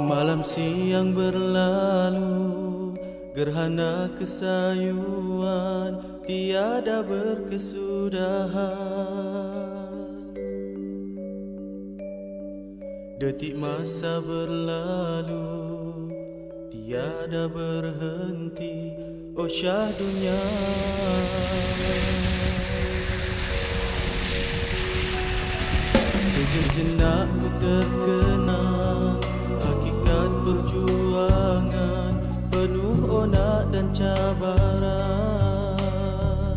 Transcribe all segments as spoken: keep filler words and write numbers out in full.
Malam siang berlalu, gerhana kesayuan tiada berkesudahan. Detik masa berlalu, tiada berhenti, oh syahdunya. Sejenak ku terkenang hakikat perjuangan penuh onak dan cabaran.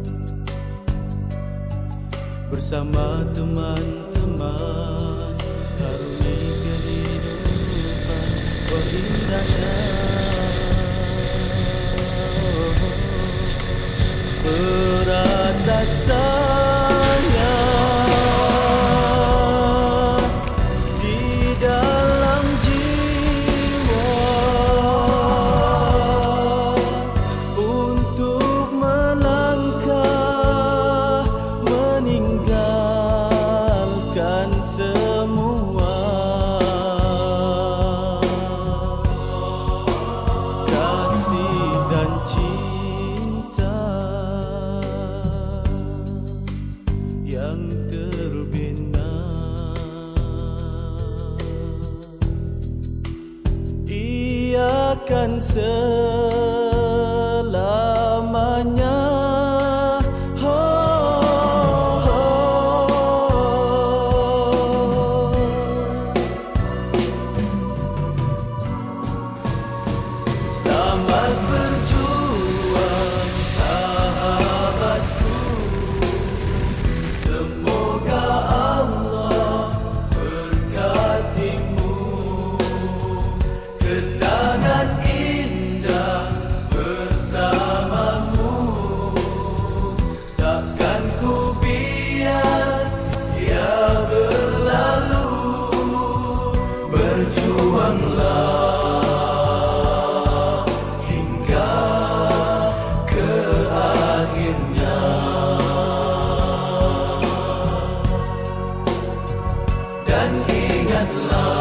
Bersama teman-teman harungi kehidupan, oh indahnya. Berat rasanya di dalam jiwa untuk melangkah meninggalkan semua. Kasih dan cinta yang terbina, ia akan selamanya. Oh, oh. Selamat berjuang sahabatku, semoga Allah berkatimu. Kenangan indah bersamamu takkan ku biar ia berlalu. Berjuanglah hingga ke akhirnya, dan ingatlah